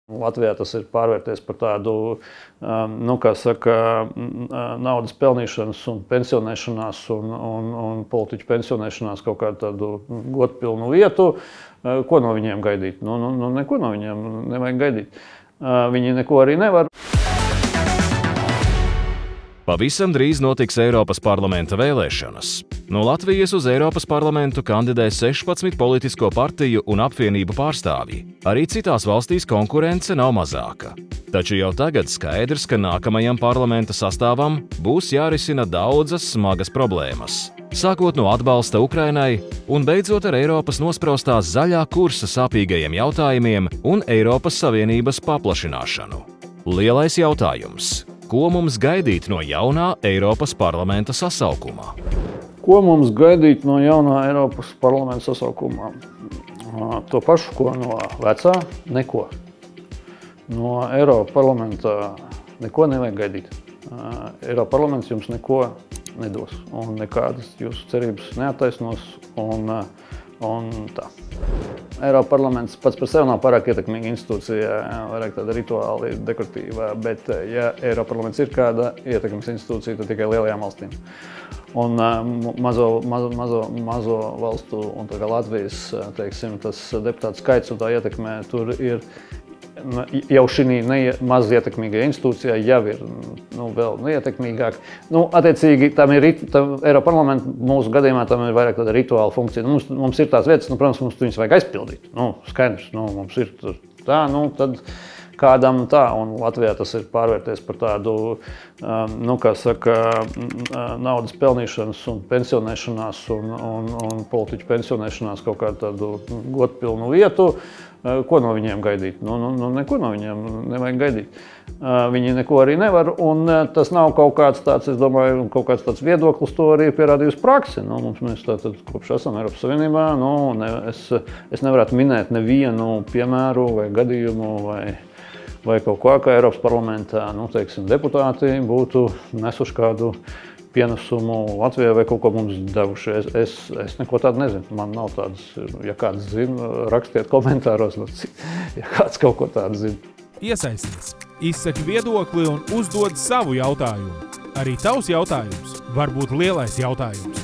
Latvijā tas ir pārvērties par tādu, kā saka, naudas pelnīšanas un pensionēšanās un politiķu pensionēšanās kaut kādu tādu godpilnu vietu. Ko no viņiem gaidīt? Neko no viņiem nevajag gaidīt. Viņi neko arī nevar. Pavisam drīz notiks Eiropas parlamenta vēlēšanas. No Latvijas uz Eiropas parlamentu kandidē 16 politisko partiju un apvienību pārstāvji. Arī citās valstīs konkurence nav mazāka. Taču jau tagad skaidrs, ka nākamajam parlamenta sastāvam būs jārisina daudzas smagas problēmas. Sākot no atbalsta Ukrainai un beidzot ar Eiropas nospraustās zaļā kursa sāpīgajiem jautājumiem un Eiropas Savienības paplašināšanu. Lielais jautājums. Ko mums gaidīt no jaunā Eiropas parlamenta sasaukumā? Ko mums gaidīt no jaunā Eiropas parlamenta sasaukumā? To pašu, ko no vecā? Neko. No Eiropas parlamenta neko nevajag gaidīt. Eiropas parlaments jums neko nedos un nekādas jūsu cerības neattaisnos un tā. Eiropas parlaments pats par sevi nav pārāk ietekmīga institūcija, vairāk tāda rituāli dekoratīva, bet ja Eiropas parlaments ir kāda ietekmes institūcija, tad tikai lielajām valstīm. Un mazo valstu un tā kā Latvijas, teiksim, tas deputātu skaits un tā ietekmē tur ir jau šī maz ietekmīgā institūcijā jau ir vēl neietekmīgāk. Attiecīgi, Eiropas parlamenta mūsu gadījumā tam ir vairāk tāda rituāla funkcija. Mums ir tās vietas, protams, mums viņas vajag aizpildīt. Skaidrs, mums ir tā, tad kādam tā. Un Latvijā tas ir pārvērties par tādu, kā saka, naudas pelnīšanas un pensionēšanās un politiķu pensionēšanās kaut kādu tādu godpilnu vietu. Ko no viņiem gaidīt? Neko no viņiem nevajag gaidīt. Viņi neko arī nevar, un tas nav kaut kāds tāds, es domāju, kaut kāds tāds viedoklis, to arī pierādījusi prakse. Mēs tātad kopš esam Eiropas Savienībā, es nevarētu minēt nevienu piemēru vai gadījumu vai kaut ko, ka Eiropas parlamentā, teiksim, deputāti būtu nesuši kādu pienesumu Latvijai vai kaut ko mums devuši. Es neko tādu nezinu. Man nav tādas, ja kāds zina, rakstiet komentāros, ja kāds kaut ko tādu zina. Iesaisties, izsaki viedokli un uzdod savu jautājumu. Arī tavs jautājums var būt lielais jautājums.